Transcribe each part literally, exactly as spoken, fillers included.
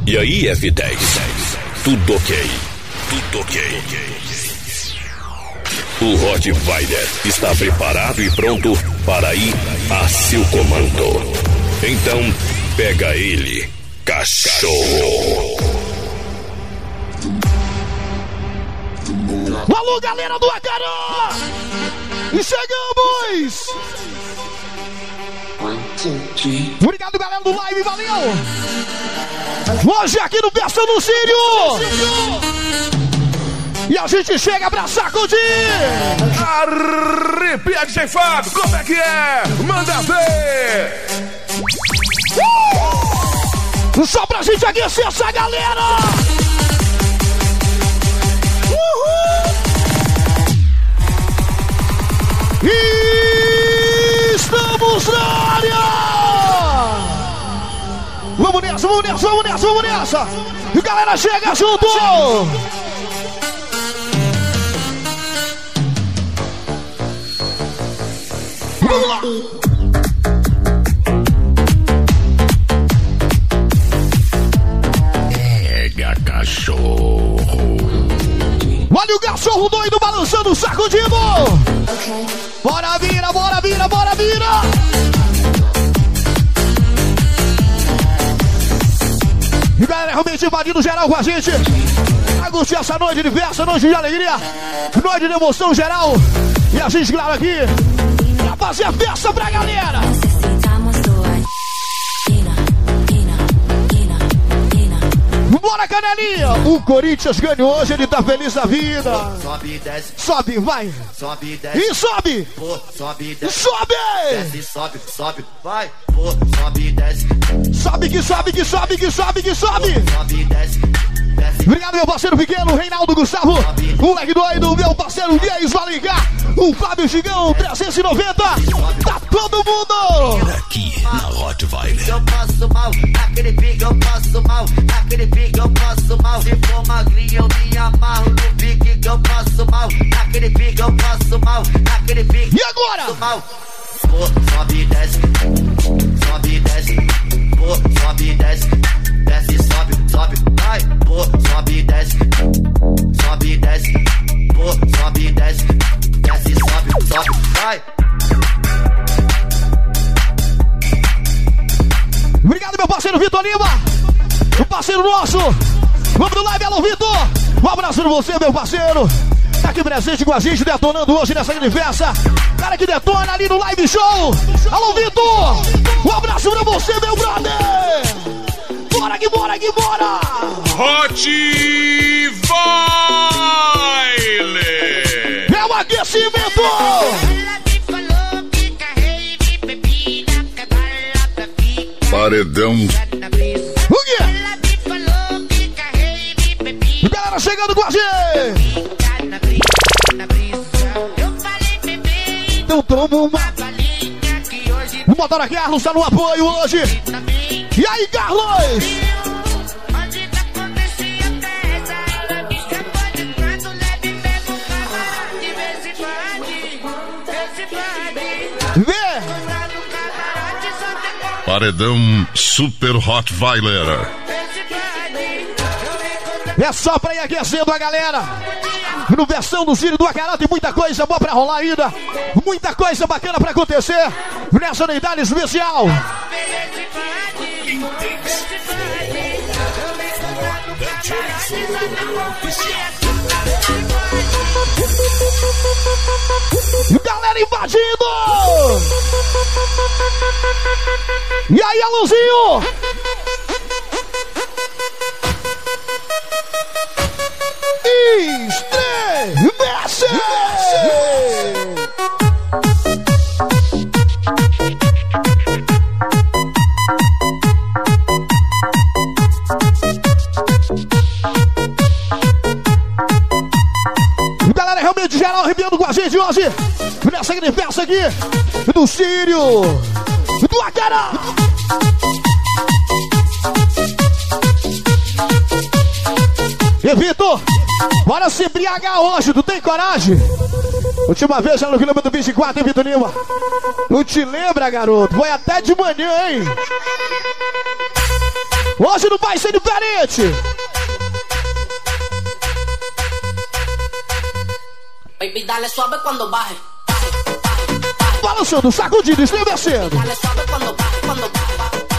E aí, F dez? Tudo ok? Tudo ok? O Rottweiler está preparado e pronto para ir a seu comando. Então, pega ele, cachorro. Alô, galera do Acará! E chegamos! Obrigado, galera do live, valeu! Hoje aqui no Versão do Sírio! E a gente chega pra sacudir! Arrepia, D J Fábio, como é que é? Manda ver! Uh! Só pra gente aquecer essa galera! Uhul! Estamos na área! Vamos nessa, vamos nessa, vamos nessa, vamos nessa! E galera, chega junto! Vamos lá! Pega, cachorro! Olha o cachorro doido balançando, sacudindo! Okay. Bora vira, bora vira, bora vira! E galera, realmente invadindo geral com a gente. Pra curtir essa noite de festa, noite de alegria, noite de emoção geral. E a gente, claro, aqui pra fazer a festa pra galera. Bora, Canelinha! O Corinthians ganhou hoje, ele tá feliz da vida. Sobe, desce. Sobe, vai. Sobe, desce. E sobe. Pô, sobe, desce. Sobe. Desce, sobe, sobe, vai. Pô, sobe, desce. Sobe que sobe, que sobe, que sobe, que sobe. Pô, sobe, desce. Desce. Obrigado, meu parceiro pequeno, Reinaldo Gustavo. Sobe. O Leg Doido, meu parceiro Gays Valingar. O Fábio Gigão, trezentos e noventa. Tá todo mundo. Aqui na Rottweiler. Eu passo mal, aquele pique eu passo mal. Aquele pique eu passo mal. Se for magrinho eu me amarro no pique que eu passo mal. Aquele pique eu passo mal. Aquele pique e agora? Eu passo mal. Pô, sobe e desce. Sobe e desce. Pô, sobe e desce. Desce, sobe, sobe, vai. Pô, sobe e desce. Sobe e desce. Pô, sobe e desce. Desce, sobe, sobe, vai. Obrigado, meu parceiro Vitor Lima. O parceiro nosso. Vamos no live, alô, Vitor. Um abraço pra você, meu parceiro. Tá aqui presente com a gente, detonando hoje nessa grande festa. Cara que detona ali no live show. Alô, Vitor. Um abraço pra você, meu brother. Bora que bora que bora. Rottweiler. É o aquecimento. Paredão. O quê? Galera chegando com a gente. Então toma uma. O motor Carlos tá no apoio hoje. E aí, Carlos? Vê! Paredão Super Rottweiler. É só pra ir aquecendo a galera. No Versão do Sírio do Acará tem muita coisa boa pra rolar ainda. Muita coisa bacana pra acontecer nessa unidade especial. Galera invadindo! E aí, Alãozinho? Estremece! Galera, realmente geral arrepiando com a gente hoje nessa grande festa aqui do Sírio do Acará. E Vitor, bora se embriagar hoje, tu tem coragem? Última vez já no quilômetro vinte e quatro, hein, Vitor Lima? Não te lembra, garoto? Foi até de manhã, hein? Hoje não vai ser diferente. Baby, dale suave quando baje. Balançando, sacudindo, estremecendo. Dale suave quando baje, quando baje.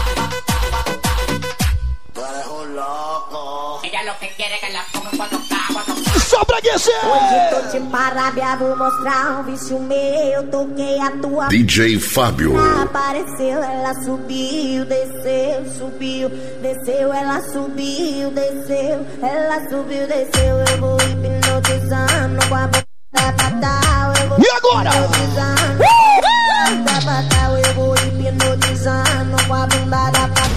Ella lo que quiere que la ponga quando caga, quando caga. Só pra aquecer. Hoje tô de parábia, vou mostrar um vício meu. Toquei a tua D J Fábio. apareceu, ela subiu, desceu, subiu, desceu, ela subiu, desceu, ela subiu, desceu. Eu vou hipnotizando com a boca fatal. Eu vou E agora? hipnotizando com a bunda fatal. Eu vou hipnotizando com a bunda da fatal.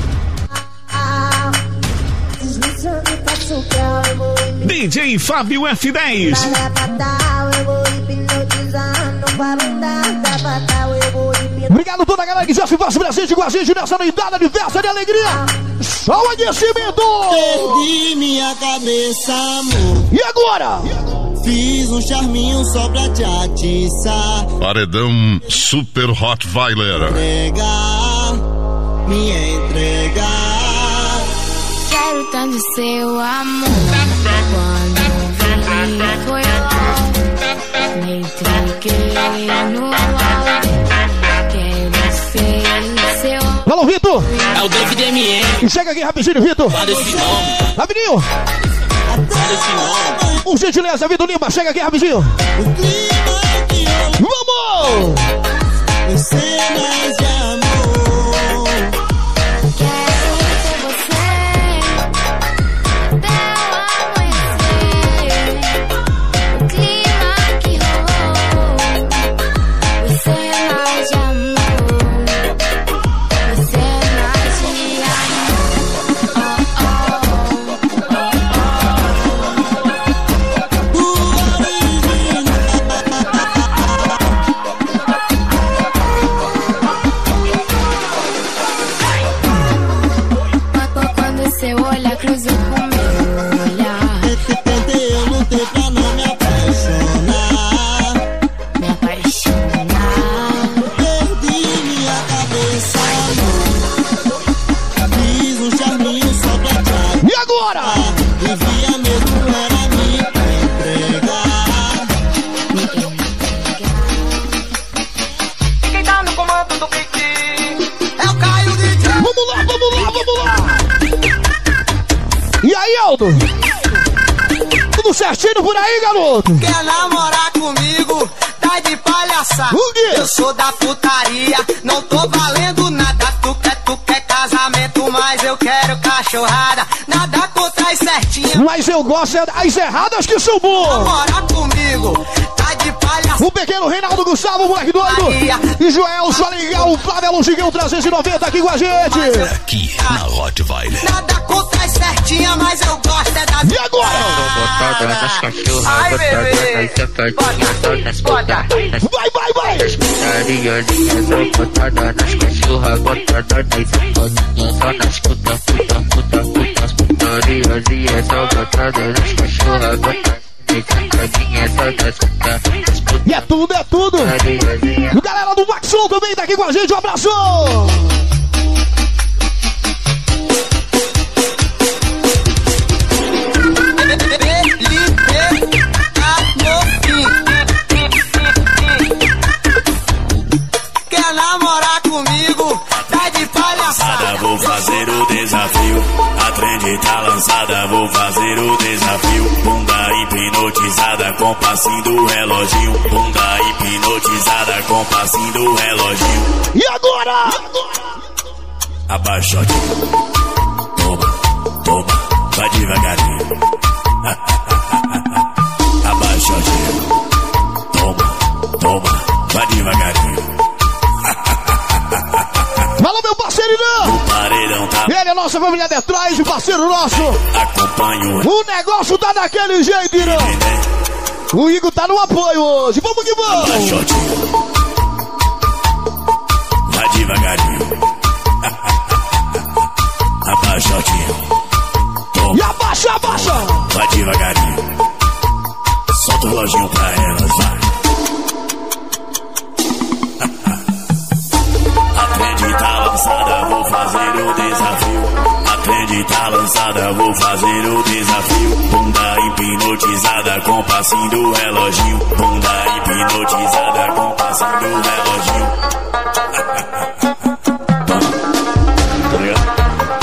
Deslizando e faço grau. Eu vou hipnotizando. D J Fábio F dez. Eu vou hipnotizando com a bunda da fatal. Eu vou hipnotizando. Obrigado a toda a galera que já se faz presente com a gente nessa noitada de festa de alegria. Só o aquecimento. Perdi minha cabeça, amor. E agora? Fiz um charminho só pra te atiçar. Paredão Super Rottweiler. Entregar, me entregar. Quero tanto seu amor. Quando vi foi logo. Me entreguei no alto. Quero ser seu. Alô, Vitor. É o David M M. E chega aqui rapidinho, Vitor. Fala esse nome. Rapidinho. Fala esse nome. Por gentileza, Vitor Lima, chega aqui rapidinho. O clima que eu Vamos! cenas de amor. Quero ser você. Até o amanhecer. O clima que rolou. Você é mais de amor. Você é mais de amor. Oh, oh, oh. Quando você olha, cruzou com meu olhar. Tentei, eu lutei pra não me apaixonar. Me apaixonar. Perdi minha cabeça, amor. Fiz um charminho só pra te E agora? atiçar. Vivia mesmo, era me entregar. Me entregar. Quem tá no comando do Kiki? É o Caio D J. Vamos lá, vamos lá, vamos lá! E aí, Aldo? Tudo certinho por aí, garoto? Quer namorar comigo? Tá de palhaçada. O quê? Eu sou da putaria, não tô valendo nada. Tu quer, tu quer casamento, mas eu quero cachorrada. Nada contra as certinhas. Mas eu gosto é das erradas que são boas. Namorar comigo? Tá de palhaçada. O pequeno Reinaldo Gustavo, moleque doido. E Joel, só legal, o Flávio Longiguinho trezentos e noventa aqui com a gente. Aqui na Rottweiler. Nada contra as certinhas, mas eu gosto é das. E agora? Ai, bebê. Bota, Vai, vai, vai. E é tudo, é tudo. E o galera do Maxon também tá aqui com a gente. Um abraço. Quer namorar comigo? Tá de palhaçada. Vou fazer o desafio. A trend tá lançada, vou fazer o desafio. Bunda hipnotizada com passinho do reloginho. Bunda hipnotizada com passinho do reloginho. E agora? Abaixa, toma, toma, vai devagarinho. Abaixa, toma, toma, vai devagarinho. Fala, meu parceiro Irã. O paredão tá. Ele é nossa família Detroit, parceiro nosso. Acompanho. O negócio tá daquele jeito, Irã. O Igor tá no apoio hoje. Vamos que vamos. Abaixa, vai devagarinho. Abaixa, toma. E abaixa, abaixa. Vai devagarinho. Solta o reloginho pra elas, vai. A trend tá lançada, vou fazer o desafio. A trend trend tá lançada, vou fazer o desafio. Bunda hipnotizada com passinho do reloginho. Bunda hipnotizada com passinho do reloginho. Tá ligado?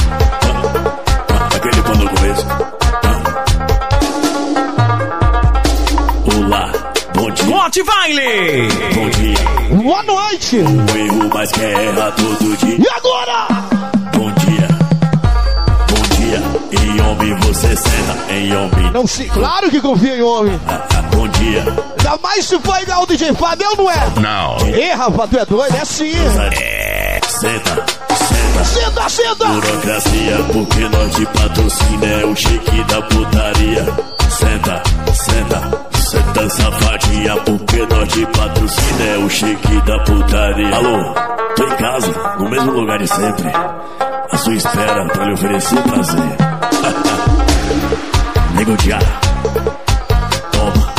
Aquele pão no começo. Olá, bom dia. Hot Baile! Bom dia. Boa noite! O erro mais que erra todo dia. E agora? Bom dia. Bom dia. Em homem você senta, em homem. Não sei, claro que confia em homem. Bom dia. Ainda mais se for igual o D J Fábio, não é? Não. Ei, rapaz, tu é doido? É sim. É, senta, senta. Senta, senta. Burocracia, porque nós de patrocínio é o chique da putaria. Senta, senta. Senta safadinha, porque nós de patrocínio é o chique da putaria. Alô, tô em casa, no mesmo lugar de sempre. À sua espera pra lhe oferecer prazer. Nego de ar. Toma.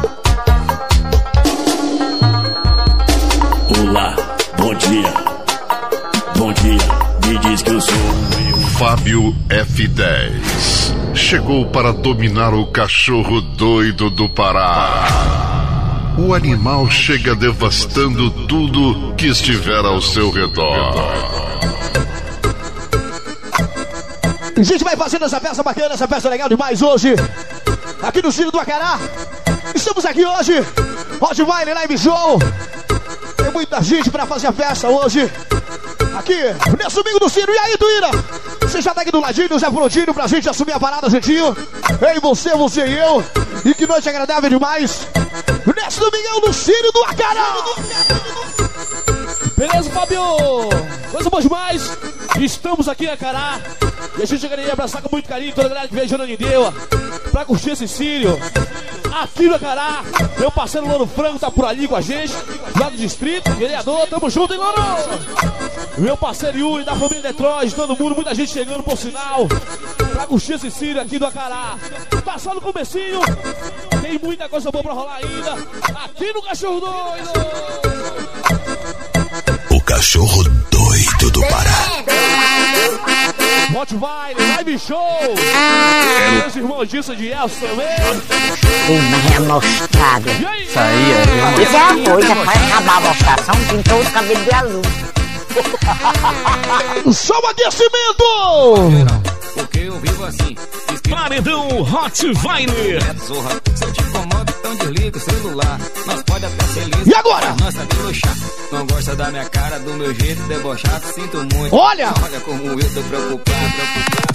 Olá, bom dia. Bom dia, me diz que eu sou um. Fábio F dez chegou para dominar o cachorro doido do Pará. O animal chega devastando tudo que estiver ao seu redor. A gente vai fazendo essa peça bacana, essa peça legal demais hoje. Aqui no Ciro do Acará. Estamos aqui hoje. Hot Baile Live Show. Tem muita gente pra fazer a festa hoje. Aqui, nesse domingo do Ciro. E aí, Tuíra? Você já tá aqui do ladinho, já prontinho pra gente assumir a parada, gentinho? Ei, você, você e eu. E que noite agradável demais. Nesse domingão do Ciro do Acará. Beleza, Fábio? Coisa boa demais. Estamos aqui em Acará. E a gente queria abraçar com muito carinho toda a galera que veio de Ananindeua pra curtir esse Círio. Aqui no Acará, meu parceiro Louro Frango tá por ali com a gente, lá do distrito, vereador, tamo junto, hein, Louro? Meu parceiro Yuri, da família Detroit, todo mundo, muita gente chegando por sinal, pra curtir esse Círio aqui do Acará. Tá só no comecinho, tem muita coisa boa pra rolar ainda, aqui no Cachorro Doido. O cachorro doido do Pará. Hot Baile, Live Show. Meus irmãos disso de Elson também. Uma remostrada. Isso aí é. Isso é a coisa, vai acabar a mostração, pintou o cabelo de azul. Só um aquecimento! Porque eu vivo assim. Paredão Hot Baile. Se eu te incomodo, então desliga o celular. Nós pode até ser liso. E agora? Nós sabe luxar. Não gosta da minha cara, do meu jeito debochado, sinto muito. Olha! Olha como eu tô preocupado, preocupado.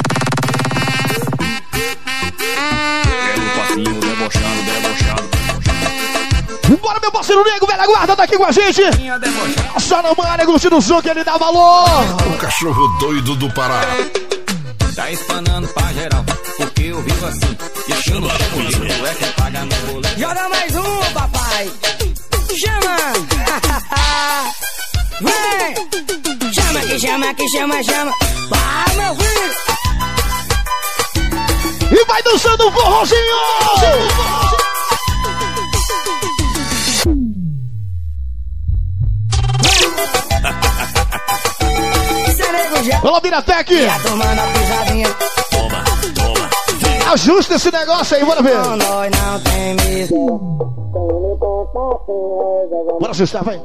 É no passinho, debochado, debochado. Bora, meu parceiro Nego, velha guarda, tá aqui com a gente. Só não manda, curtindo no som que ele dá valor. O cachorro doido do Pará. Tá espanando pra geral, porque eu vivo assim. E chama comigo, é quem paga meu boleto. Joga mais um, papai. Chama. Vem. Chama que chama que chama, chama. Vai, meu filho. E vai dançando o forrozinho. Alô, Biratec! Toma, toma. Ajusta esse negócio aí, bora ver. Não, nós não tem mesmo. Bora ajustar, vai.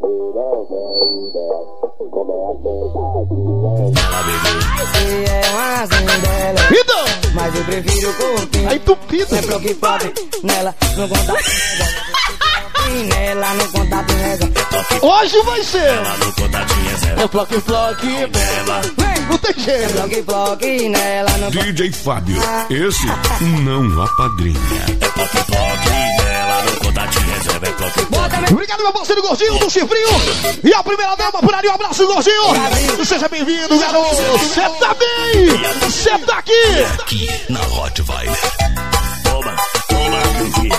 Então! Mas eu prefiro o corpinho. Aí tupido. É bloque pop nela, no contato. Nela, no contato nela. Hoje vai ser. Nela, no contatinho zero. É floque, floque nela. Não tem jeito. É floque, floque nela, no D J Fábio, esse não apadrinha. É floque, floque nela, no contatinho reserva. É floque, floque. Obrigado, meu parceiro Gordinho do Chifrinho. E a primeira dama por ali, um abraço, Gordinho. Seja bem-vindo, garoto. Você tá bem? Você tá aqui? Aqui na Hot Baile. Toma, toma, bebê.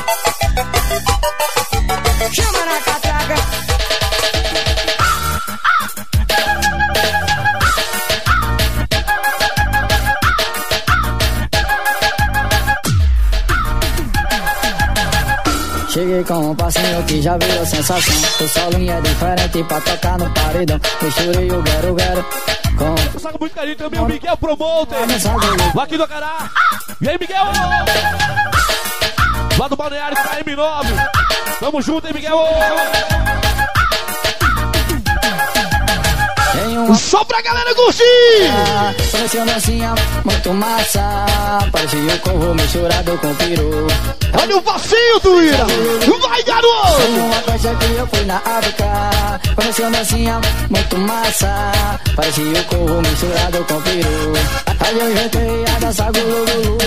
Chama na catraca. Cheguei com um passinho que já virou sensação. O solinho é diferente pra tocar no paredão. Misturei o guero, guero Eu saco muito carinho também, o Miguel Promoter. Lá aqui do Acará. E aí, Miguel? Lá do Balneário, K M nove. Tamo junto, hein, Miguel? Só pra galera curtir! Parecia uma dancinha muito massa. Parecia o corvo misturado com peru. Olha o passeio do Ira! Vai, garoto! Tem uma coisa que eu fui na África. Parecia uma dancinha muito massa. Parecia o corvo misturado com peru. Aí eu inventei a dança gulu-gulu.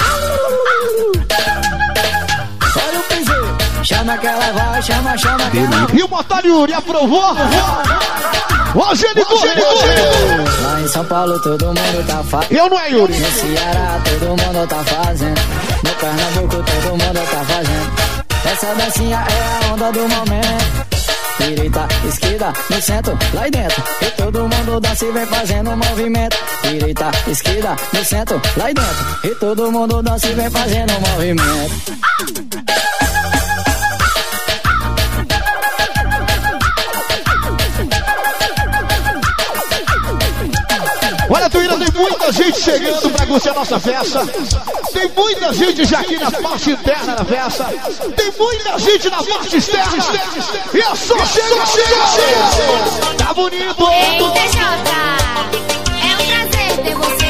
Olha o piseiro. Chama aquela vai, chama, chama aquela. E o Motário Yuri aprovou? Hoje ele corre! Lá em São Paulo todo mundo tá fazendo. Eu não é Yuri. No Ceará todo mundo tá fazendo. No Pernambuco todo mundo tá fazendo. Essa dancinha é a onda do momento. Direita, esquerda, no centro, lá e dentro. E todo mundo dança e vem fazendo um movimento. Direita, esquerda, no centro, lá e dentro. E todo mundo dança e vem fazendo um movimento. Olha, Tuíra, tem muita gente chegando pra curtir a nossa festa. Tem muita gente já aqui na parte interna da festa. Tem muita gente na parte externa. E é só chega, chega, chega. Tá bonito. Ei, D J, é um prazer ter você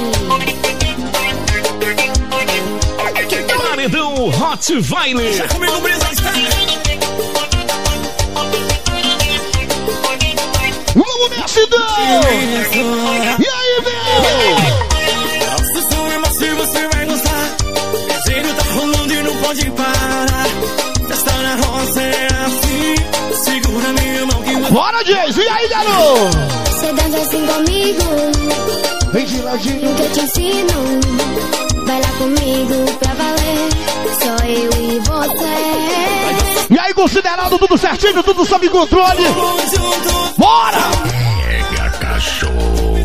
aqui. Paredão Hot Vine. Já comigo, brisa, Vamos, Messidão! E aí, meu? Nossa, som é macio, você vai gostar. Desejo tá rolando e não pode parar. Festa na roça é assim. Segura minha mão que... Bora, Jason! E aí, garoto? Você dança assim comigo. Vem de ladinho que eu te ensino. Vai lá comigo pra valer. Só eu e você. E aí, considerado tudo certinho, tudo sob controle. Bora! Pega cachorro.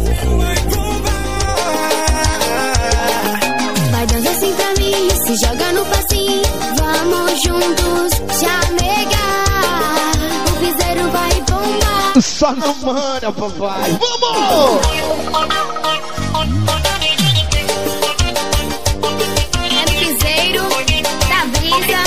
Vai dançar assim pra mim, se joga no passinho. Vamos juntos chamegar. O piseiro vai bombar. Só não manda, papai. Vamos! É no piseiro da brisa.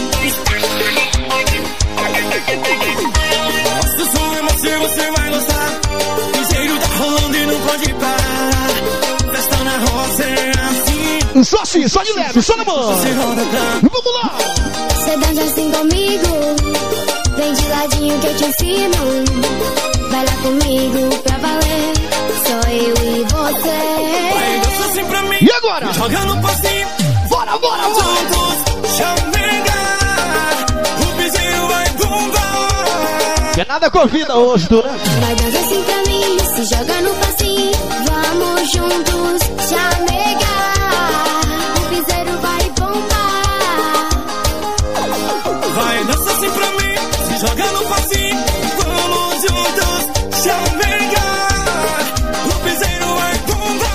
Nossa, som é macio, você vai gostar. Piseiro tá rolando e não pode parar. Festa na roça é assim. Só assim, só de leve, só na mão. Vamos lá! Você dança assim comigo. Vem de ladinho que eu te ensino. Vai lá comigo pra valer. Só eu e você. Vai, dança assim pra mim. E agora? Joga no passinho. Bora, bora, bora! Juntos, chamegar. O piseiro vai bombar. Que nada convida hoje, Dura. Vai dançar assim pra mim, se joga no passinho. Vamos juntos chamegar. O piseiro vai bombar. Vai, dança assim pra mim, se joga no passinho. Vamos juntos chamegar. O piseiro vai bombar.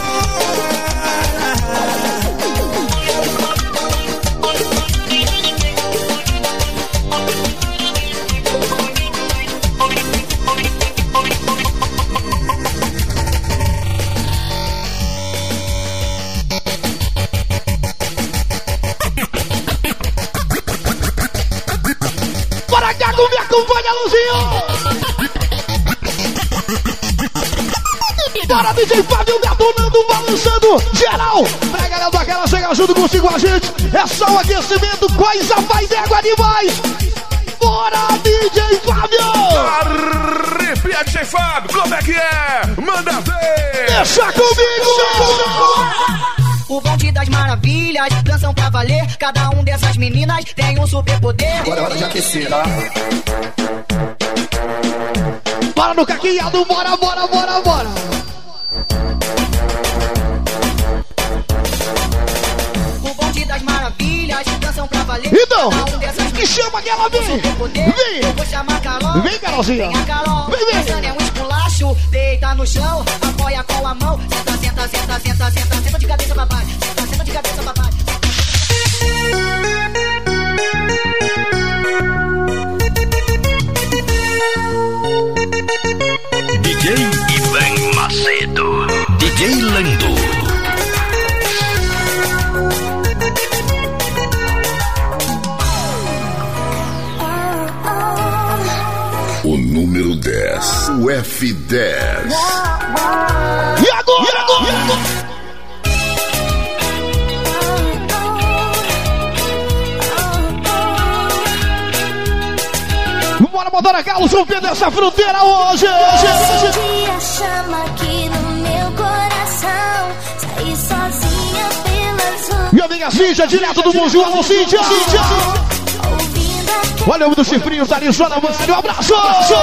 Bora cá, me acompanha, Luzinho! Bora, D J Fábio detonando, balançando, geral! Pra galera daquela chega junto contigo a gente. É só o aquecimento, coisa mais égua demais! Bora, D J Fábio! Arrepia, D J Fábio, como é que é? Manda ver! Deixa comigo! O bonde das maravilhas, dançam pra valer. Cada um dessas meninas tem um superpoder. Agora é hora de aquecer, tá? Bora no caqueado, bora, bora, bora, bora! O bonde das maravilhas, dançam pra valer. Então, Cada um dessas me chama aquela vem! Vem! Eu vou chamar a Carol. Vem, Carolzinha! Vem a Carol. Vem, vem! Dançando é um esculacho, deita no chão, apoia com a mão. Senta, senta, senta, senta, senta, senta de cabeça pra baixo. Senta, senta de cabeça pra baixo. D J Ivan Macedo. F dez. E agora? E agora? Bora botar a Carlos romper dessa fronteira hoje. Esse dia chama aqui no meu coração. Saí sozinha pelas ruas. Minha amiga Cíntia, direto do Monjum. Alô, Cíntia. Olha o do chifrinho, tá ali só na mão. Um abraço.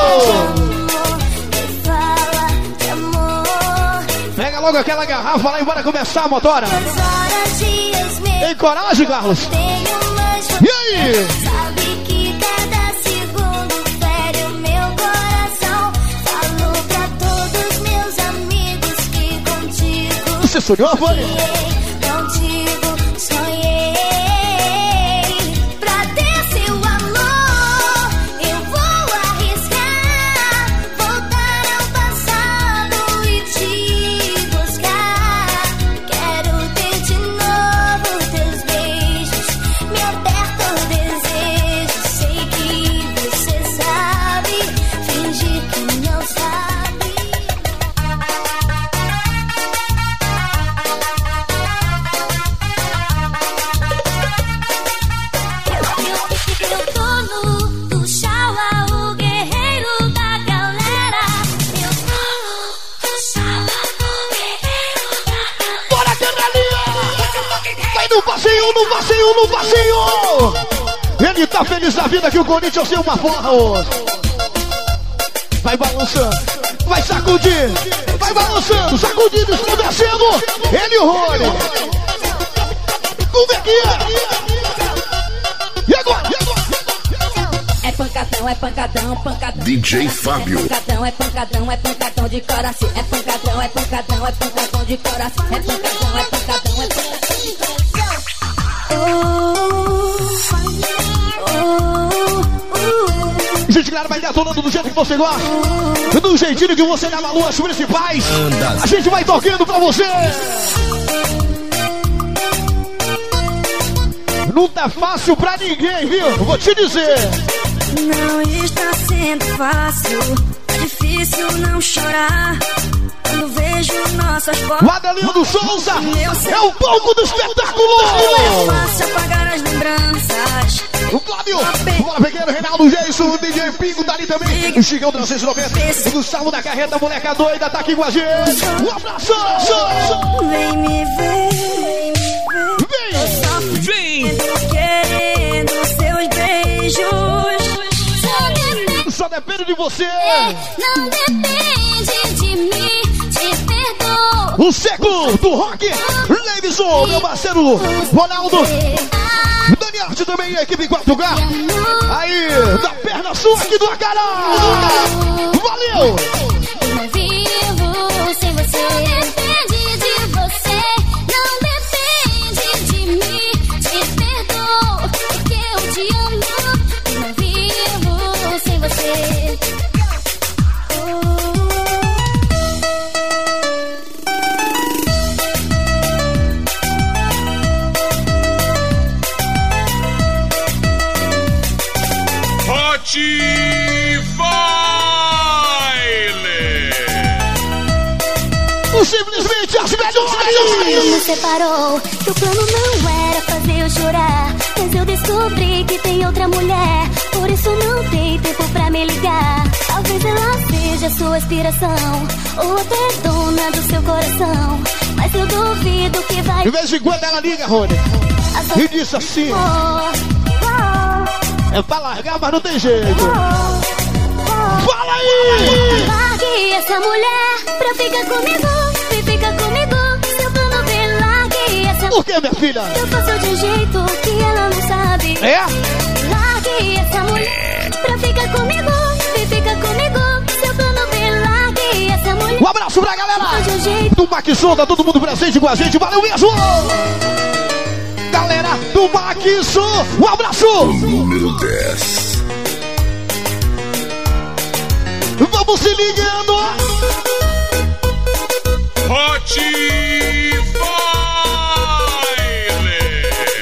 Pega logo aquela garrafa lá e bora começar a motora. Tem coragem, Carlos? E aí? Sabe que cada segundo fere o meu coração. Falo pra todos meus amigos que contigo você sonhou, foi? Contigo sonhei. Pra ter seu amor eu vou arriscar. Voltar ao passado e te buscar. Quero ter de novo teus beijos. Me aperta o desejo. Sei que você sabe. Fingir que não sabe. Eu tô no do Xala, o guerreiro da galera. Eu tô no do Xala, o guerreiro da galera. Bora, canalinha! Vai no passeio, no passeio, no passeio! Ele tá feliz da vida que o Corinthians tem uma forra hoje. Vai balançando, vai sacudir, vai balançando, sacudindo, estremecendo. Ele e o Rony. Como é que é? E agora? É pancadão, é pancadão, pancadão. D J Fábio. É pancadão, é pancadão, é pancadão de coração. É pancadão, é pancadão, é pancadão de coração. É pancadão, é pancadão, é pancadão de coração. Gente, galera, vai detonando do jeito que você gosta. Do jeitinho que você leva a lua, as principais. A gente vai tocando pra você. Não tá fácil pra ninguém, viu? Vou te dizer. Não está sendo fácil. É difícil não chorar quando vejo nossas fotos. O Adelino Souza é o palco do espetáculo. Não é fácil apagar as lembranças. O Flávio, o Bola Pequeno, Reinaldo Geisso, o D J Pingo tá ali também. O Chigão da seiscentos e noventa. O Gustavo da Carreta, moleca doida, tá aqui com a gente. Um abraço. Vem me ver. Vem. Vem. Querendo seus beijos. Só depende de você. Não depende de mim, te perdoo. O seco do rock, Leivison, meu parceiro Ronaldo. Dani Arte também, a equipe quatro K. Aí, da perna sua aqui do Acará. Valeu! Eu não vivo sem você. Não depende de você. Não depende de mim, te perdoo. Porque eu te amo. Eu não vivo sem você. Baile! O simplesmente as melhores! Nos separou, que o plano não era fazer eu chorar. Mas eu descobri que tem outra mulher. Por isso não tem tempo pra me ligar. Talvez ela seja sua inspiração, ou até dona do seu coração. Mas eu duvido que vai. De vez em quando ela liga, Rony, e diz assim: é pra largar, mas não tem jeito. Fala aí! Largue essa mulher pra ficar comigo. Vem ficar comigo. Seu plano vem, largue essa mulher. Por que, minha filha? Eu faço de um jeito que ela não sabe. É? Largue essa mulher pra ficar comigo. Vem ficar comigo. Seu plano vem, largue essa mulher. Um abraço pra galera do Maquisson, tá todo mundo presente com a gente. Valeu mesmo! Galera do Maquisson, um abraço! O número dez. Vamos se ligando! Hot Baile!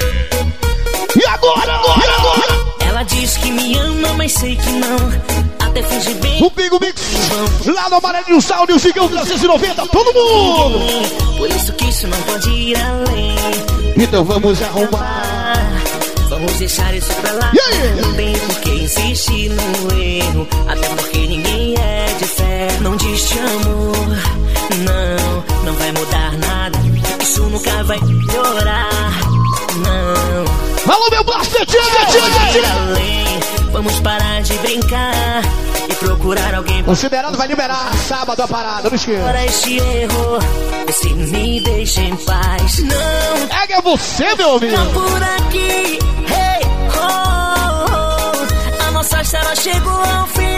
E agora, agora, agora? Ela diz que me ama, mas sei que não. até finge bem. O Bingo Mix, lá no Amarelinho Sound, o Gigão trezentos e noventa, todo mundo! Por isso que isso não pode ir além. Então vamos arrumar. Vamos deixar isso pra lá. Yeah. Não tem por que insistir no erro, até porque ninguém é de fé. Não diz te amo, não, não vai mudar nada. Isso nunca vai melhorar, não. Alô, meu blaster, tira, tira, tira. Vamos parar de brincar e procurar alguém. Considerado vai liberar sábado a parada, não esqueça. Para este erro, você me deixa em paz. Não, é que é você, meu amigo. Não por aqui, hey, oh, oh. A nossa história chegou ao fim.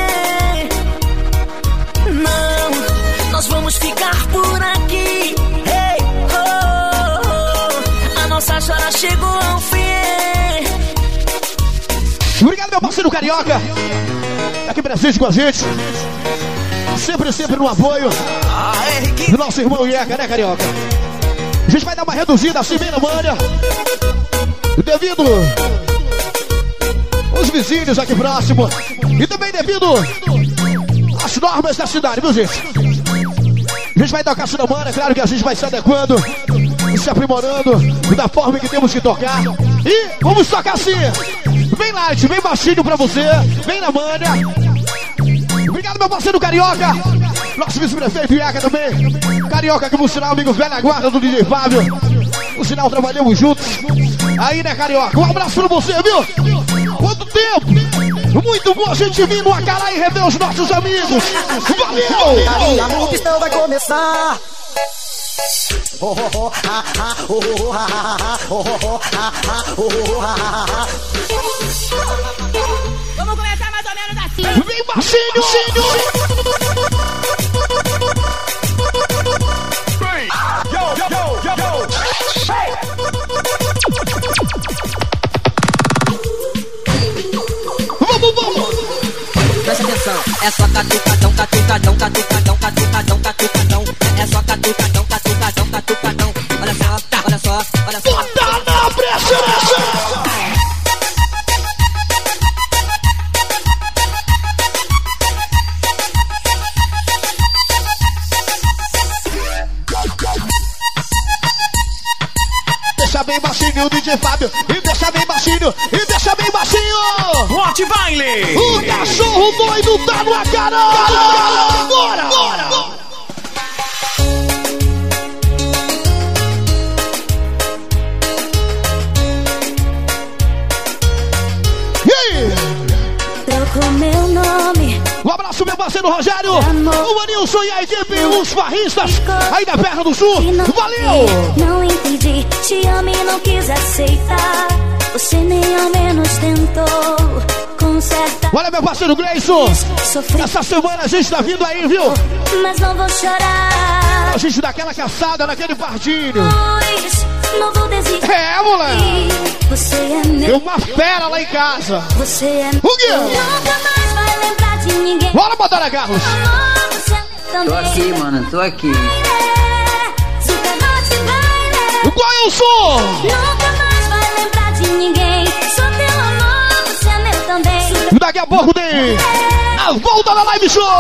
Não, nós vamos ficar por aqui, hey, oh, oh. A nossa história chegou ao fim. Obrigado, meu parceiro Carioca, aqui presente com a gente, sempre, sempre no apoio do nosso irmão Ieca, né, Carioca? A gente vai dar uma reduzida assim bem na manha, devido aos vizinhos aqui próximo e também devido às normas da cidade, viu, gente? A gente vai tocar assim na manha, claro que a gente vai se adequando, se aprimorando da forma que temos que tocar. E vamos tocar assim, bem light, bem baixinho pra você, bem na manha. Obrigado, meu parceiro Carioca, nosso vice-prefeito Ieca também. Carioca, que por sinal, amigo velha guarda do D J Fábio. Por sinal, trabalhamos juntos. Aí, né, Carioca? Um abraço pra você, viu? Quanto tempo! Muito bom a gente vir no Acará e rever os nossos amigos. Valeu! A pistão vai começar. Oh, oh, oh, ah, ah, oh, oh, ah, ah, oh, oh, ah, ah, oh, oh, ah, ah. Vamos começar mais ou menos assim. Vem baixinho, baixinho. Yo, yo, yo, yo. Hey. Vamos, vamos. Presta atenção, é só catucadão, catucadão, catucadão, catucadão, catucadão. É só catucadão, catucadão, catucadão. Olha só, olha só, olha só. Bota na pressão! Deixa bem baixinho o D J Fábio, e deixa bem baixinho, e deixa bem baixinho. Hot Baile! O cachorro doido tá no Acará! Bora! Bora! Trocou meu nome. Um abraço, meu parceiro Rogério, o Anilson e a equipe, os farristas aí da Perna do Sul. Valeu! Não entendi, te amo e não quis aceitar. Você nem ao menos tentou consertar. Olha, meu parceiro Gleison, essa semana a gente tá vindo aí, viu? Mas não vou chorar. A gente dá aquela caçada naquele pardinho. Pois não vou desistir. É, moleque. Você é meu. Tem uma fera lá em casa. Você é meu. O quê? Nunca mais vai lembrar de ninguém. Bora, Batalha Carlos. Tô aqui, mano, tô aqui. Qual é o som? Nunca mais vai lembrar de ninguém. Sou teu amor, você é meu também. Daqui a pouco tem a volta da Live Show.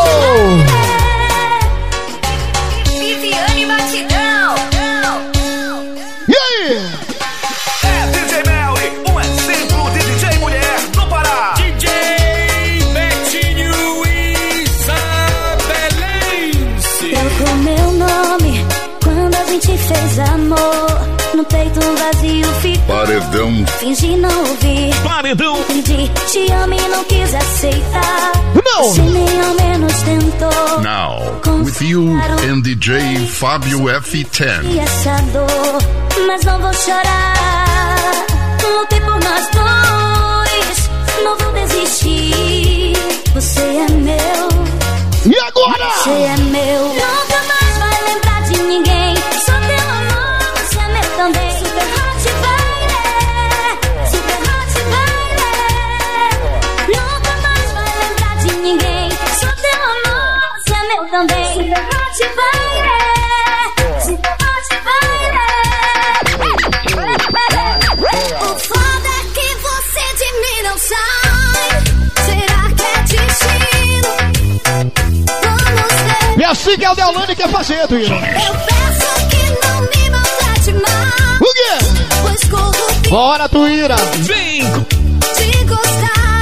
Viviane Batidão. E aí? É D J Melly, um exemplo de D J mulher no Pará. D J Betinho Isabelense. Trocou meu nome quando a gente fez amor. No peito um vazio ficou. Paredão. Fingi não ouvir. Paredão. Entendi, te amo e não quis aceitar. Não. Você nem ao menos tentou. Now, with you and D J Fábio F dez. E essa dor, mas não vou chorar. Lutei por nós dois, não vou desistir. Você é meu. E agora? Você é meu. Nunca mais vai lembrar de ninguém. Sou teu amor, você é meu também. Super hot baile, super hot baile. Nunca mais vai lembrar de ninguém. Sou teu amor, você é meu também. Super hot baile, super hot baile. O foda é que você de mim não sai. Será que é destino? Esse que é o Deolane que é fazer, Tuíra. Eu peço que não me maltrate mais. O quê? Pois corro Bora, Tuíra. Vem! de gostar.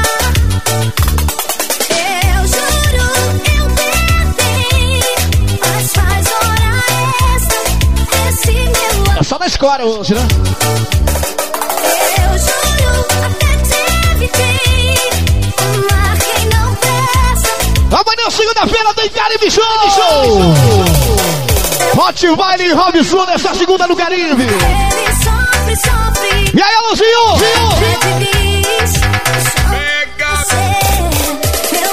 Eu juro, eu tentei, mas faz hora extra. Esse meu É só na escola hoje, né? eu juro, até te evitei. Marquei não presta. Amanhã, segunda-feira, tem Caribe Show! Hot Vile Robson nessa segunda no Caribe. Ele sofre, sofre. E aí, Aluzinho? É feliz. Pega, pega,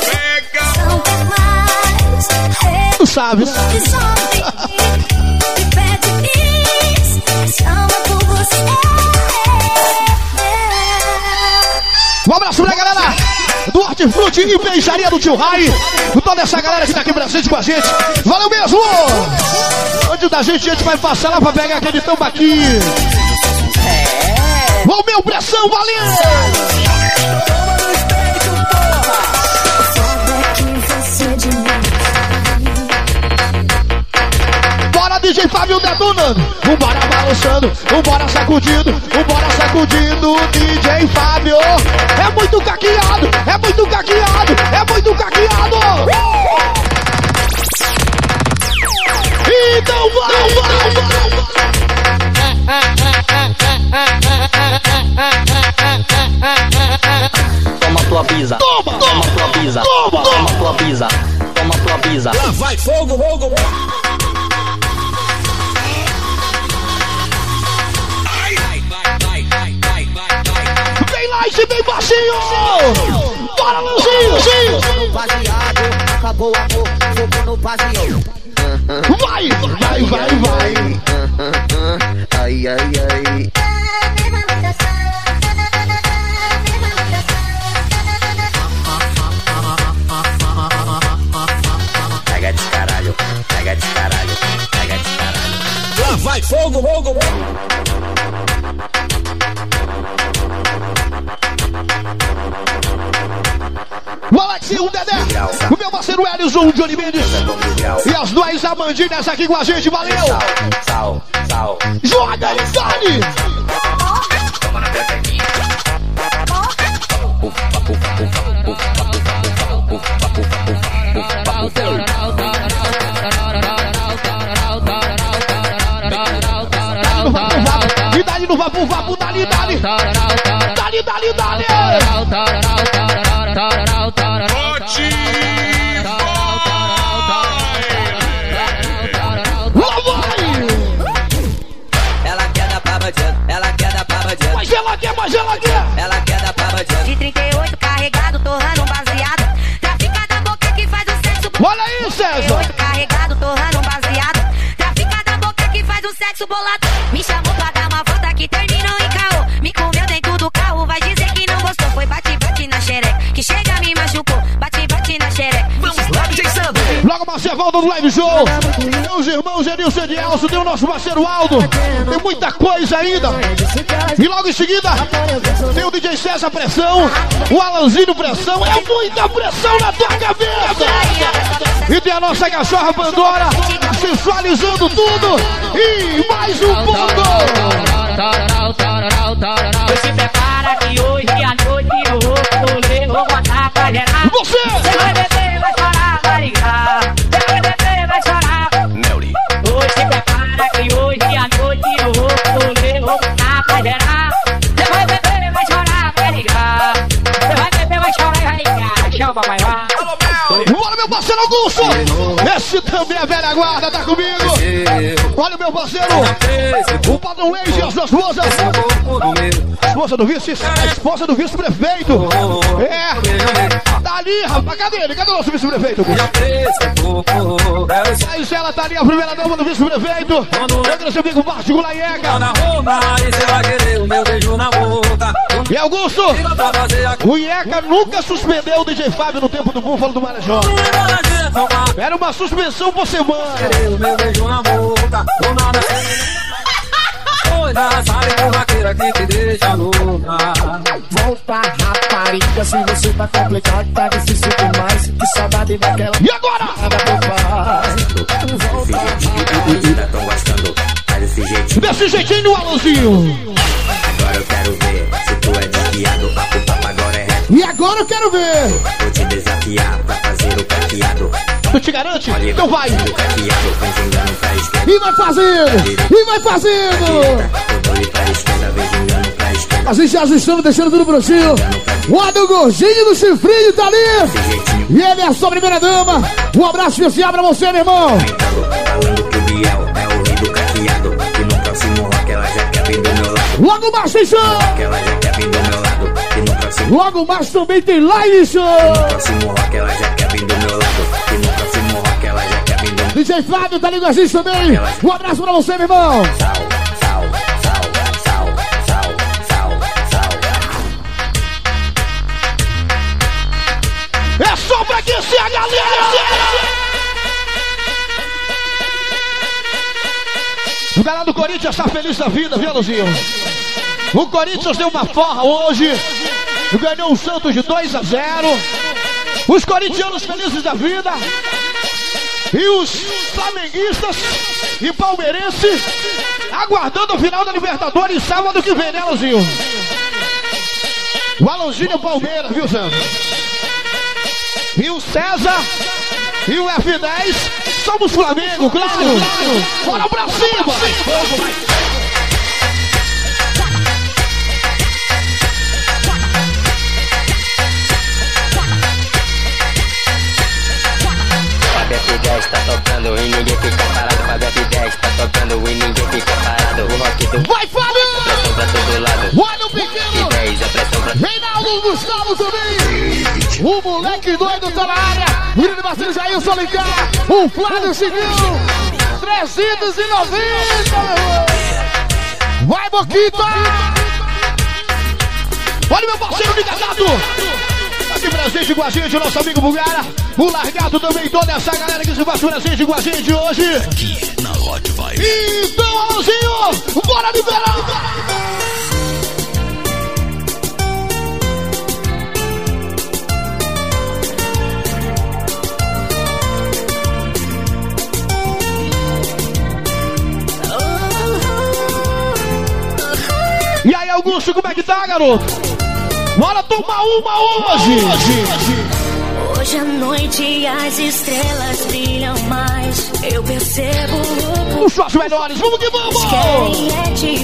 pega. Tu sabe. Que sofre, que pede bis. Chama por você. Um abraço pra galera do Hortifruti e Peixaria do Tio Rai. Com toda essa galera que tá aqui presente com a gente. Valeu mesmo! Antes da gente, a gente vai passar lá pra pegar aquele tambaqui. É. Ô meu pressão, valeu! Bora, D J Fábio detonando. Vambora balançando, vambora sacudindo, vambora sacudindo, D J Fábio. É muito caqueado, é muito caqueado, é muito caqueado. Então vai, vai, vai. Toma tua pisa, Toma, toma tua pisa, toma, toma tua pisa, toma tua pisa. Lá vai fogo, fogo. Bem light, bem baixinho. Bora, Lanzinho. Baseado, acabou o amor, fogo no vazio. Vai, vai, vai, vai. Ai, ai, ai. Pega descaralho, pega descaralho, pega descaralho. Lá vai fogo, fogo. O Alex e o Dedé, o meu parceiro Elison, o Johnny Mendes e as duas Amandinhas aqui com a gente, valeu! Sal, sal. Joga aí, Dani! Toma na pepequinha. Ufa, ufa, ufa, ufa, ufa, ufa, ufa, ufa, ufa, ufa. E dali no vapo, vapo, dali, dali! Dali, dali, dali! Ela quer dar pra bandido, ela quer dar pra bandido. Mas ela quer, mas ela quer! Ela quer dar pra bandido. De trinta e oito carregado, torrando um baseado. Trafica da boca que faz o sexo. Olha aí, César! Carregado, torrando um baseado. Trafica da boca que faz o sexo bolado. Me chamou pra dar uma volta que terminou em caô. Me comeu dentro do carro, vai dizer que não gostou. Foi bate, bate na xereca, que chega me machucou. Bate, bate na xereca. Vamos lá, D J Sandro. Logo mais Evaldo do Live Show. Meus irmãos Edilson e Edielson, tem o nosso parceiro Aldo. Tem muita coisa ainda. E logo em seguida, tem o D J César Pressão, o Alanzinho Pressão. É muita pressão na tua cabeça. E tem a nossa cachorra Pandora, sensualizando tudo. E mais um pouco. Se prepara que hoje à noite eu vou colher, vou botar pra gerar. Você! Você vai beber, vai chorar, vai ligar. Você vai beber, vai chorar. Melly. Hoje se prepara que hoje à noite eu vou colher, vou botar pra gerar. Você vai beber, vai chorar, vai ligar. Você vai beber, vai chorar e vai ligar. Chama, vai lá. Bora, meu parceiro Augusto! Esse também é velha guarda, tá comigo! Olha o meu parceiro! O Padrão Leite e as suas esposas! A esposa do vice, a esposa do vice-prefeito! É! Tá ali, rapaz! Cadê ele? Cadê o nosso vice-prefeito? Mas ela tá ali, a primeira dama do vice-prefeito! Eu quero saber com o Vasco Laieca! E Augusto! O Ieca nunca suspendeu o D J Fábio no tempo do Búfalo do Marajó! Era uma suspensão por semana! Meu beijo na boca, do nada. Oi, sabe que vaqueiro. mentira que te deixa louca. Volta, rapariga, se você tá complicado, tá difícil demais. Que saudade daquela. E agora? Volta, Ainda tão gostando, faz desse jeitinho. Desse jeitinho no Alonzinho. Agora eu quero ver se tu é desviado. A culpa agora é reto. E agora eu quero ver. Vou te desafiar pra fazer o caqueado. Tu te garante? Olha, Então vai. o caqueado, vem jogando pra esquerda. E vai fazendo. E vai fazendo. Eu dou ele pra esquerda, vem jogando pra esquerda. A gente ajustando, deixando tudo prontinho. O Adel Gordinho do Chifrinho tá ali. E ele é a sua primeira dama. Um abraço especial pra você, meu irmão. Falando que o Biel é o rei do caqueado. E no próximo rock ela já quer vir do meu lado. Logo mais tem show. Ela já quer vir do meu lado. E no próximo Logo mais também tem live show. No próximo rock ela já quer vir do meu lado. E no próximo rock ela já quer vir do meu lado. D J Flávio tá ali com a gente também. Um abraço pra você, meu irmão. Sal, sal, sal, sal, sal, sal, sal. É só pra aquecer a galera. O galera do Corinthians tá feliz da vida, viu, Luzinho? O Corinthians deu uma forra hoje. Ganhou o Santos de dois a zero. Os corintianos felizes da vida. E os flamenguistas e palmeirenses aguardando o final da Libertadores sábado que vem, né, Luzinho? O Alonzinho e o Palmeiras, viu, Sandro? E o César e o F dez. Somos Flamengo, claro. Bora pra cima. F dez tá tocando e ninguém fica parado. Fábio F dez tá tocando e ninguém fica parado. O rock do vai, Fábio! Pressão pra todo lado. Olha o pequeno! dez, a pressão pra... Reinaldo Gustavo também! O moleque doido tá na área! O William Marcelo Jailson Alencar! O Flávio Chigão! trezentos e noventa! Vai, Boquita! Olha meu parceiro Ligadado! Aqui presente com a gente, o nosso amigo Bulgara. O Largato também, toda essa galera que se faz presente com a gente hoje. Aqui na Hot Vibe. Então, Alonzinho, bora liberar! E aí, Augusto, como é que tá, garoto? Bora tomar uma hoje! Hoje, hoje à noite as estrelas brilham mais. Eu percebo o os nossos melhores, vamos que vamos! Querem é te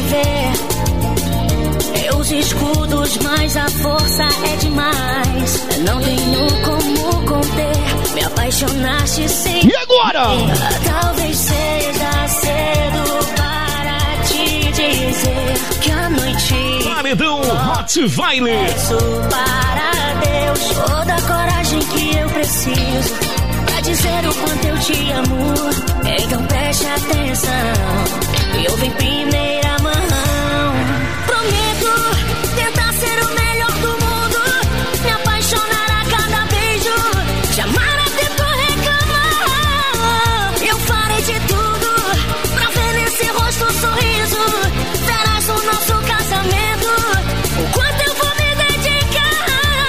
ver. Meus escudos, mas a força é demais. Não tenho como conter. Me apaixonaste sem. E agora? Talvez seja cedo para te dizer que a noite. Paredão Hot Vibe. Peço para Deus toda a coragem que eu preciso pra dizer o quanto eu te amo. Então preste atenção e ouve em primeira mão. Prometo tentar ser o melhor do mundo, me apaixonar a cada beijo, te amar até por reclamar. Eu farei de tudo pra ver nesse rosto um sorriso. Verás o nosso casamento, o quanto eu vou me dedicar.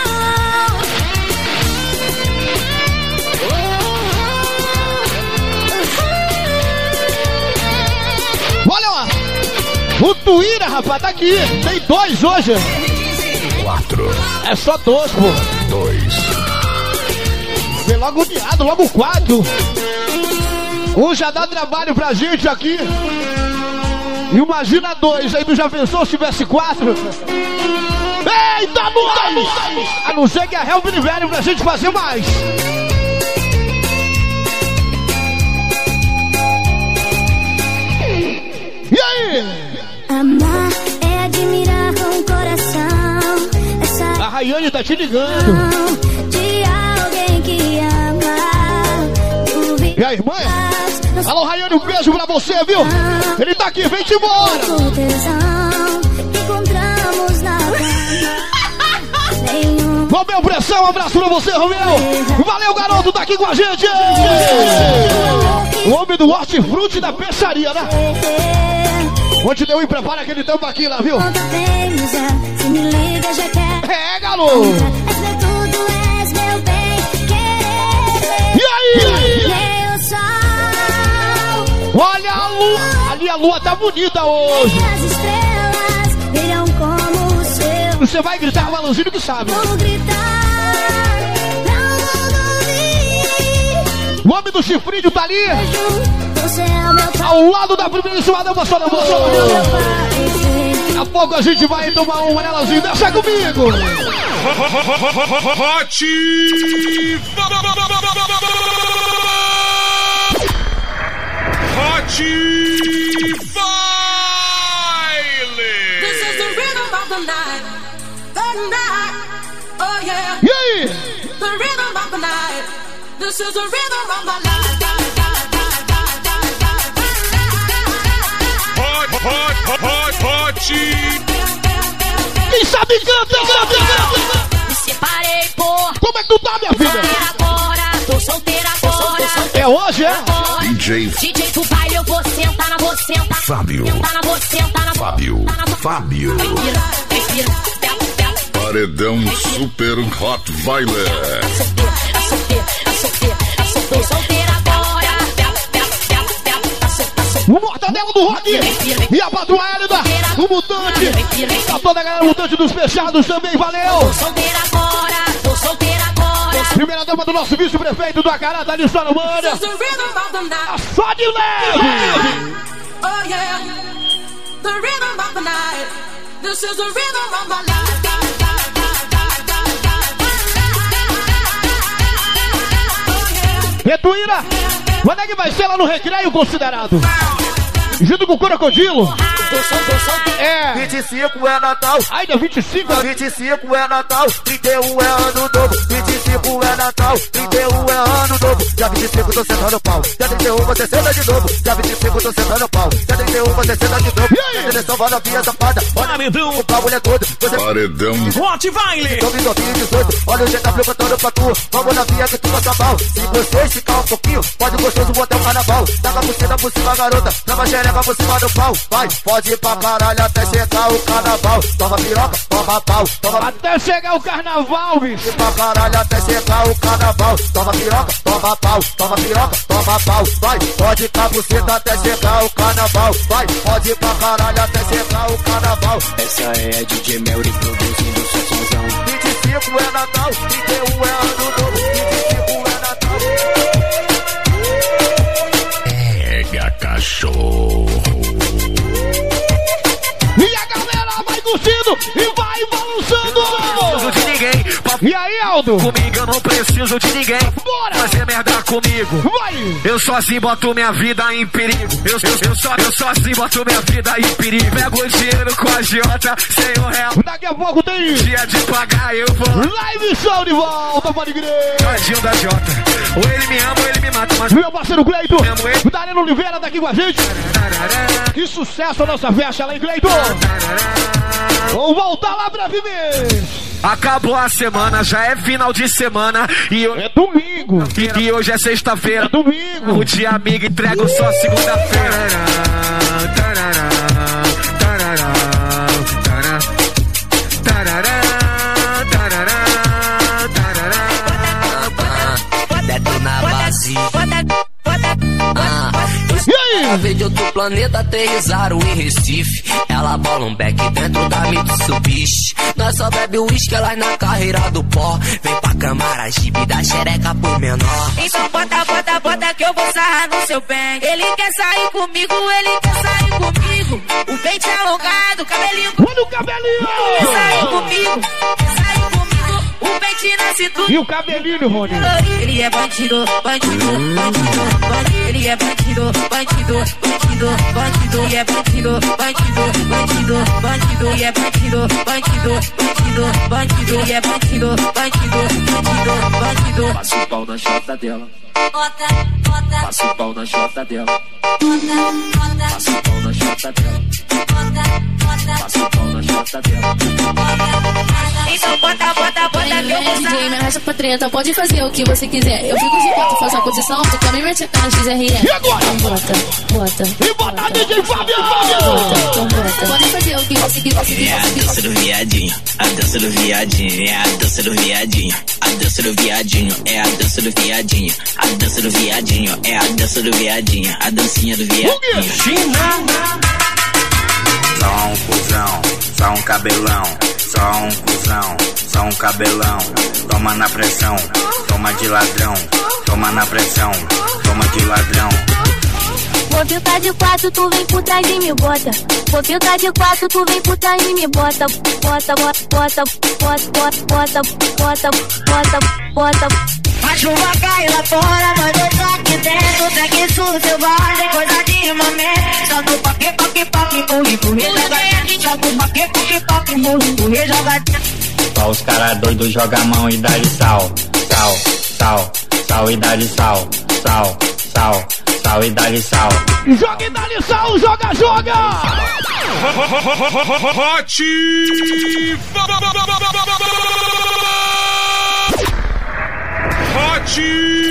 Olha lá! O Tuíra, rapaz, tá aqui. Tem dois hoje. Quatro. É só dois, pô. Dois. Vem logo uniado, logo quatro. Um já dá trabalho pra gente aqui. Imagina dois, aí tu já pensou se tivesse quatro? Eita, nós! A não ser que a Help libere pra gente fazer mais. E aí? Amar é admirar com o coração. Essa a Rayane tá te ligando. De alguém que ama. E aí, mãe? Alô, Rayane, um beijo pra você, viu? Ele tá aqui, vem-te embora. Encontramos na Romeu Pressão, um abraço pra você, Romeu. Valeu, garoto, tá aqui com a gente. O homem do hortifruti da peixaria, né? Onde deu e prepara aquele tampo aqui lá, viu? Quando temos já, se me liga já quer. É, galo! És meu tudo, és meu bem querer. E aí? E aí? Meu sol. Olha a lua! Ali a lua tá bonita hoje. As estrelas brilham como o seu. Você vai gritar, Malanzinho que sabe. Vou gritar pra o mundo ouvir. O homem do chifrinho tá ali. Você é meu pai. Ao lado da primeiríssima dama, só na mão. Daqui a pouco a gente vai tomar uma nelazinha. Deixa comigo. Hot Hot Baile. This is the rhythm of the night. The night. Oh yeah. E aí? The rhythm of the night. This is the rhythm of my life. Hot, hot, hot, hot. Quem sabe canta, canta, canta. Me separei, pô. Como é que tu tá, minha filha? Solteira agora, tô solteira agora. É hoje, é? D J D J do baile, eu vou sentar na vou sentar. Fábio. Sentar na vou sentar na Fábio. Fábio. Respira, respira, pega, pega. Paredão Super Hot Baile. Solteira, solteira, solteira, solteira, solteira agora. Pega, pega, pega, pega. O Mortadelo do Rock e a Patroa Hélida, o Mutante, a toda a galera Mutante dos Fechados também, valeu! Tô solteira agora, tô solteira agora. Primeira dama do nosso vice-prefeito do Acará, tá ali só no mano. This is the rhythm of the night. Só de leve! Oh yeah. The rhythm of the night. This is the rhythm of my life. Retuíra, quando é que vai ser lá no Recreio Considerado? Junto com o Crocodilo. É. vinte e cinco é Natal. Ainda vinte e cinco? vinte e cinco é Natal. trinta e um é ano novo. vinte e cinco é Natal. trinta e um é ano novo. Dia vinte e cinco tô sentando pau. Dia trinta e um você senta de novo. Dia vinte e cinco tô sentando pau. Dia trinta e um você senta de novo. Direção vai novinha safada. Paredão. O pau é todo. Você Paredão Hot Baile. dois mil e dezoito. Olha o G W cantando pra tu. Vamos na via que tu passa mal. Se você esticar um pouquinho, pode gostoso botar o carnaval. Taca a buceta por cima, garota. Dá xereca por cima do pau. Vai, pode ir pra caralho até chegar o carnaval. Toma piroca, toma pau, toma... Até chegar o carnaval, bicho. E pra caralho até chegar o carnaval. Toma piroca, toma pau, toma piroca, toma pau. Vai, pode ir pra buceta até chegar o carnaval. Vai, pode ir pra caralho até chegar o carnaval. Essa é a D J Melry produzindo sua sonzão. vinte e cinco é Natal, trinta e um é ano novo. vinte e cinco é Natal. Pega cachorro. E a galera vai curtindo e vai balançando. De ninguém. E aí, Aldo? Comigo eu não preciso de ninguém. Bora! Fazer merda comigo. Vai! Eu sozinho boto minha vida em perigo. Eu, eu, eu, só, eu sozinho boto minha vida em perigo. Pego o dinheiro com a Jota sem um real. Daqui a pouco tem Dia de pagar eu vou. live show de volta, pode crer. Tadinho da Jota. Ou ele me ama ou ele me mata. Mas Meu parceiro Cleito, Amo ele. o Darino Oliveira tá aqui com a gente. Que sucesso a nossa festa lá em Cleito. Vamos voltar lá brevemente. acabou a semana, já é final de semana. E eu... É domingo. E, e hoje é sexta-feira. É domingo. O dia amigo entrego só segunda-feira. Dedo na base. Ah, vez de outro planeta aterrissaram em Recife. Ela bola um beck dentro da Mitsubishi. Nós só bebe uísque, elas na carreira do pó. Vem pra Camaragibe, dá xereca por menor. Então bota, bota, bota que eu vou sarrar no seu bem. Ele quer sair comigo, ele quer sair comigo. O peito alongado, cabelinho. Olha o cabelinho! Quer sair comigo, quer sair comigo. O peito na cintura. E o cabelinho, Rony? Ele é bandido, bandido, bandido, bandido. Ele é bandido, bandido, bandido, bandido. Ele é bandido, bandido, bandido, bandido. Ele é bandido, bandido, bandido, bandido. Ele é bandido, bandido, bandido, bandido. Passa o pau na chota dela. Bota, bota. Passa o pau na chota dela. Bota, bota. Passa o pau na chota dela. Bota, bota. Passa o pau na chota dela. Então bota, bota, bota que eu vou sarrar. Me arrasta pra treta, pode fazer o que você quiser. Eu fico de quatro, faço a posição, tu também mete a cara no X R E. E agora? Então bota, bota. E bota D J Fábio, Fábio. Então bota, pode fazer o que você quiser. É a dança do viadinho, a dança do viadinho, é a dança do viadinho, a dança do viadinho, é a dança do viadinho, a dança do viadinho, é a dança do viadinho, a dancinha do viadinho. China. Só um cuzão, só um cabelão, só um cuzão, só um cabelão. Toma na pressão, toma de ladrão, toma na pressão, toma de ladrão. Vou filtrar de quatro, tu vem por trás e me bota. Vou filtrar de quatro, tu vem por trás e me bota. Bota, bota, bota, bota, bota, bota, bota, bota. A chuva cai lá fora, mas eu tô aqui dentro. Segue isso, seu balde, coisa de momento. Joga o paque, paque, paque, empurra, empurra, joga dentro. Joga o paque, paque, paque, empurra, empurra, joga dentro. Só os caras doidos jogam a mão e dá de sal, sal, sal, sal e dá de sal, sal, sal, sal e dá de sal. Joga e dá de sal, joga, joga! Hot! Hot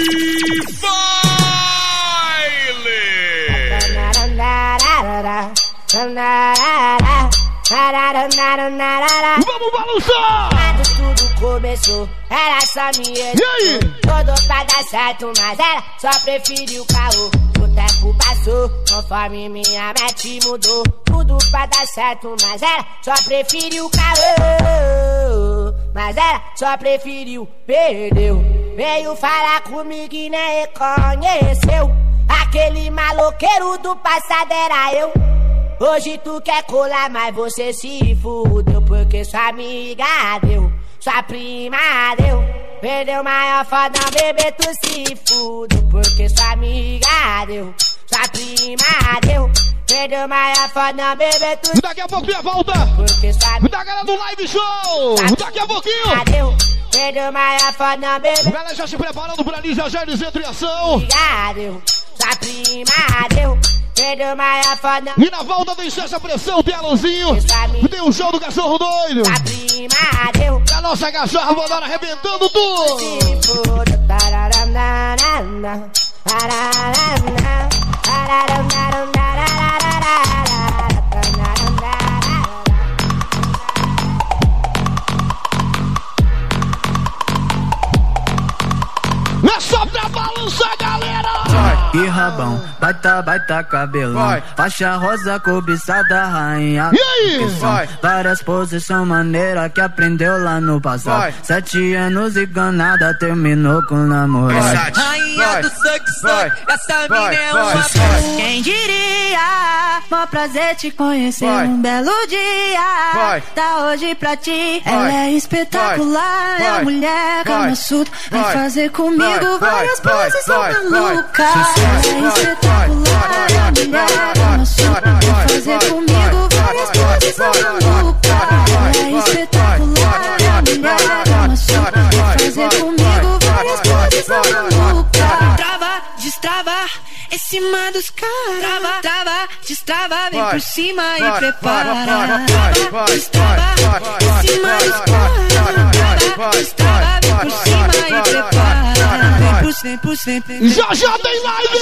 Vamos balançar! Quando tudo começou, ela só me editou. Rodou pra dar certo, mas ela só preferiu o caô. O tempo passou, conforme minha mente mudou. Tudo pra dar certo, mas ela só preferiu o caô. Mas ela só preferiu, perdeu. Veio falar comigo e nem reconheceu. Aquele maloqueiro do passado era eu. Hoje tu quer colar, mas você se fudeu. Porque sua amiga deu, sua prima deu. Perdeu maior foda, bebê, tu se fudeu. Porque sua amiga deu, sua prima deu. Perdeu maior foda, bebê, tu. Daqui a pouquinho a volta da galera do live show. Daqui a pouquinho deu. Perdeu maior foda, bebê. Galera já se preparando por ali, já já eles entram em ação. Obrigado, sua prima deu. Perdeu maior foda. E na volta tem essa pressão, tem Alonzinho. Tem o show do Cachorro Doido. Sua prima deu. A nossa cachorra voadora arrebentando tudo. É só pra balançar, galera! E rabão, baita, baita cabelão. Vai. Faixa rosa, cobiçada, rainha. E aí? Vai. Várias posições maneiras que aprendeu lá no passado. Vai. Sete anos e ganada, terminou com namorado. Rainha vai. Do suck, suck, essa mina é uma vai. Quem diria? Mó prazer te conhecer vai. Um belo dia vai. Tá hoje pra ti vai. Ela é espetacular, vai. É a mulher Kama Sutra. Vai fazer comigo vai. Várias posições malucas. É espetacular, é a mulher Kama Sutra. Vai fazer comigo várias posições malucas. É espetacular, é a mulher Kama Sutra. Vai fazer comigo várias posições malucas. Trava, destrava, em cima dos caras. Trava, trava, destrava, vem por cima e prepara. Trava, destrava, em cima dos caras. Trava, destrava, vem por cima e prepara. Vem por cima, vem por já já tem live,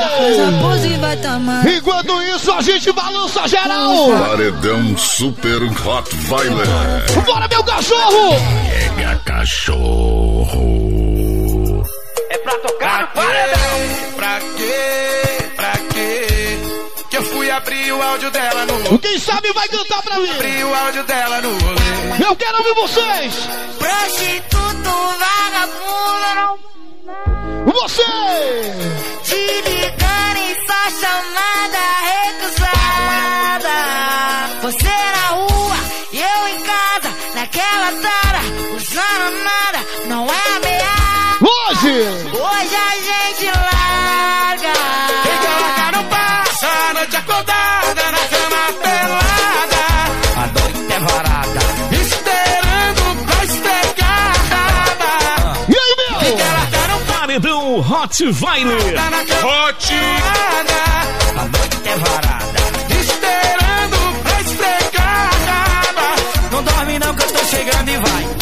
né? Enquanto isso a gente balança geral. Paredão Super Hot Violent. Bora, meu cachorro. Pega cachorro. É pra tocar no paredão. Pra quê? Pra quê? Que eu fui abrir o áudio dela no rolê. Quem sabe vai cantar pra mim. Abrir o áudio dela no rolê. Eu quero ouvir vocês. Prostituto, vagabundo, não. Você! Te ligando em só chamada recusada. Você na rua e eu em casa, naquela tara, usando nada, não é ameaça. Hoje! Hoje a gente larga. Quem quer largar não passa, a noite acordada, na cama pelada. A noite é varada, esperando pra estregar. E aí, meu? Quem quer largar não passa. Paredão Hot Violent. Hot. A noite é varada, esperando pra estregar. Não dorme não que eu tô chegando e vai.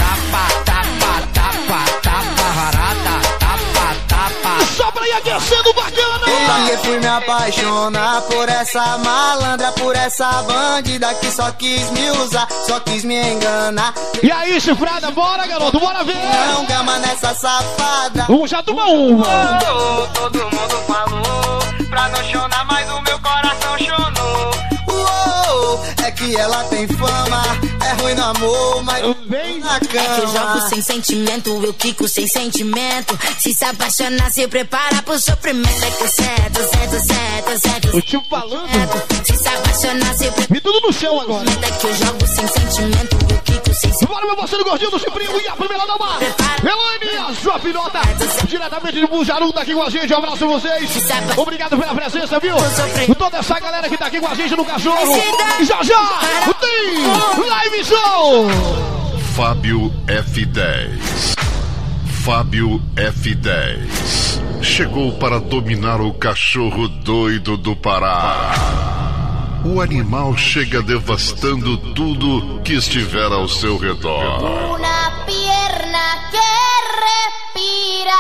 sendo bacana. Porque fui me apaixonar por essa malandra, por essa bandida que só quis me usar, só quis me enganar. E aí, chifrada, bora, garoto, bora ver. Não gama nessa safada. Vamos já tomar uma. Oh, todo mundo falou pra não chorar, mas o meu coração chonou. É que ela tem fama, é ruim no amor, mas vem na cama. É que eu jogo sem sentimento, eu quico sem sentimento. Se se apaixonar, se prepara pro sofrimento. É que eu certo, certo, certo, certo. O tio falando. Se se apaixonar, se prepara. Me tudo no chão agora. É que eu jogo sem sentimento, eu quico sem sentimento. Bora, meu parceiro gordinho do Ciprinho e a primeira da mar. Elaine, a sua pilota, diretamente de Bujaru, tá aqui com a gente. Um abraço a vocês. Obrigado pela presença, viu? Toda essa galera que tá aqui com a gente no cachorro. E já já tem live show. Fábio F dez. Fábio F dez chegou para dominar o cachorro doido do Pará. O animal chega devastando tudo que estiver ao seu redor. Una pierna que respira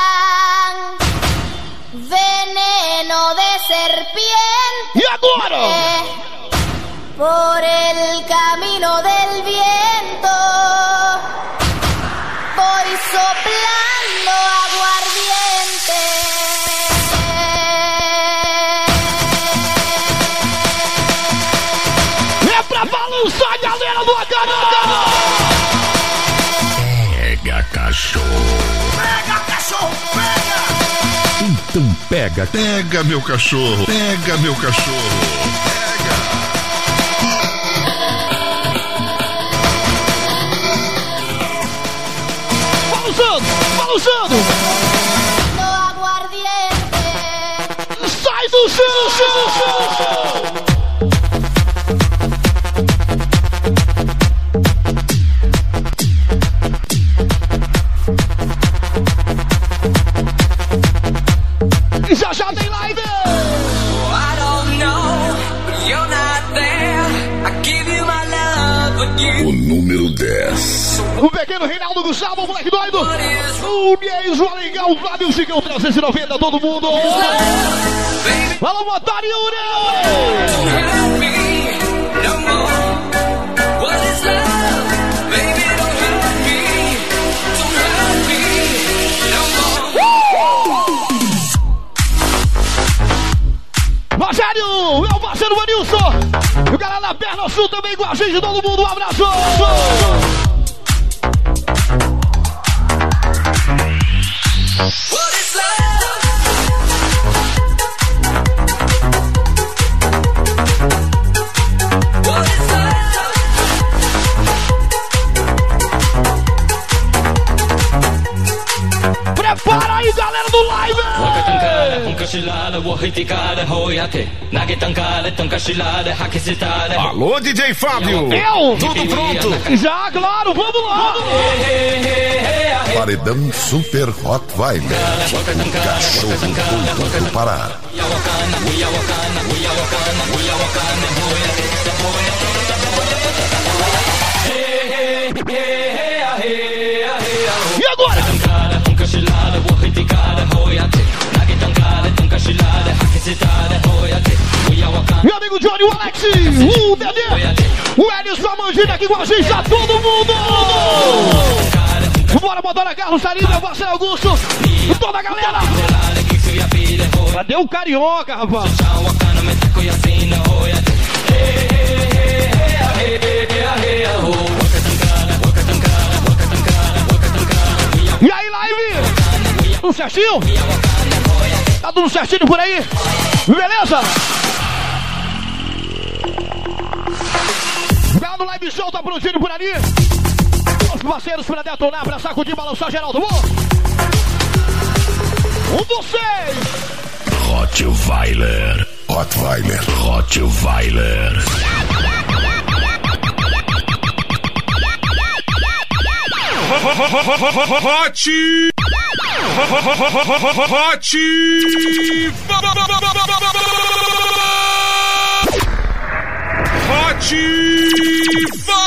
veneno de serpiente. E agora? Por el camino del viento voy soplando aguardiente. É pra balançar, galera do Acarana. Pega, cachorro. Pega, cachorro, pega! Então pega, pega meu cachorro. Pega meu cachorro. Balançando! No aguardiente. Sai do chão, chão, chão, chão! E já já tem live! I don't know, you're not there. I give you my love, but you... O número dez. O pequeno Reinaldo Gustavo, o moleque doido. O Bies, o Alegão, o Flávio, o Chicão trezentos e noventa, todo mundo. Fala, Motor Yuri! Rogério, meu parceiro Vanilson. E o cara da Perna Sul também com a gente, todo mundo, um abraço. What is love? What is love? Prepara aí, galera do live! Alô, D J Fábio! Eu? Tudo pronto? Já, claro, vamos lá! Paredão Super Rottweiler. Cachorro doido do Pará. E agora? Meu amigo Johnny, o Alex, o Dedê, o Elis, a Mandina aqui com a gente, tá todo mundo! Bora botar a Carlos Sarinho, meu parceiro Augusto, e toda a galera! Cadê o Carioca, rapaz? E aí, live? Tudo certinho? Tá tudo certinho por aí? Beleza? Lá no Live Show tá prontinho por ali. Os parceiros pra detonar, pra sacudir, balançar geral, tá bom? Um vocês! Rottweiler. Rottweiler. Rottweiler. Hot! Hot! Hot!